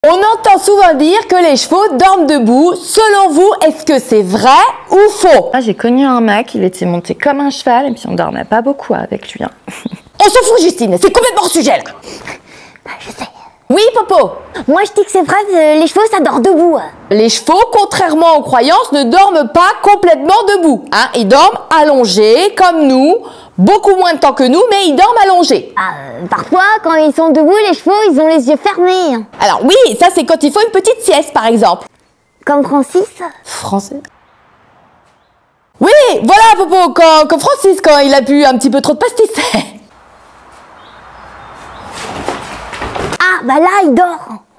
On entend souvent dire que les chevaux dorment debout. Selon vous, est-ce que c'est vrai ou faux? J'ai connu un mec, il était monté comme un cheval et puis on dormait pas beaucoup avec lui. On s'en fout, Justine, c'est complètement hors sujet là. Je sais. Oui, Popo? Moi, je dis que c'est vrai, les chevaux, ça dort debout. Les chevaux, contrairement aux croyances, ne dorment pas complètement debout. Ils dorment allongés, comme nous. Beaucoup moins de temps que nous, mais ils dorment allongés. Parfois, quand ils sont debout, les chevaux, ils ont les yeux fermés. Alors oui, ça c'est quand il faut une petite sieste, par exemple. Comme Francis. Français? Oui, voilà, Popo, comme Francis, quand il a bu un petit peu trop de pastis. Ah, bah là, il dort.